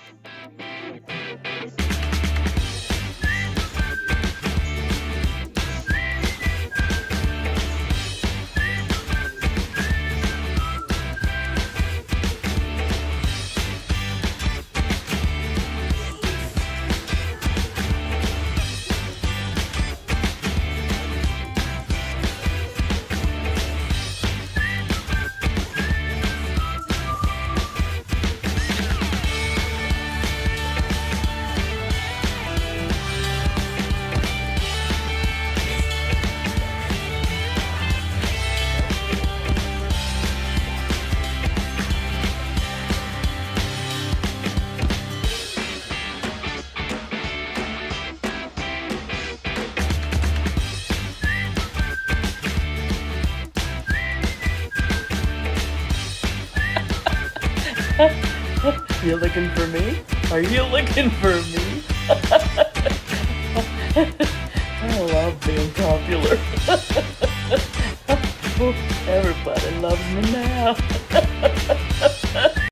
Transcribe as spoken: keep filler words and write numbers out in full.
You looking for me? Are you looking for me? I love being popular. Everybody loves me now.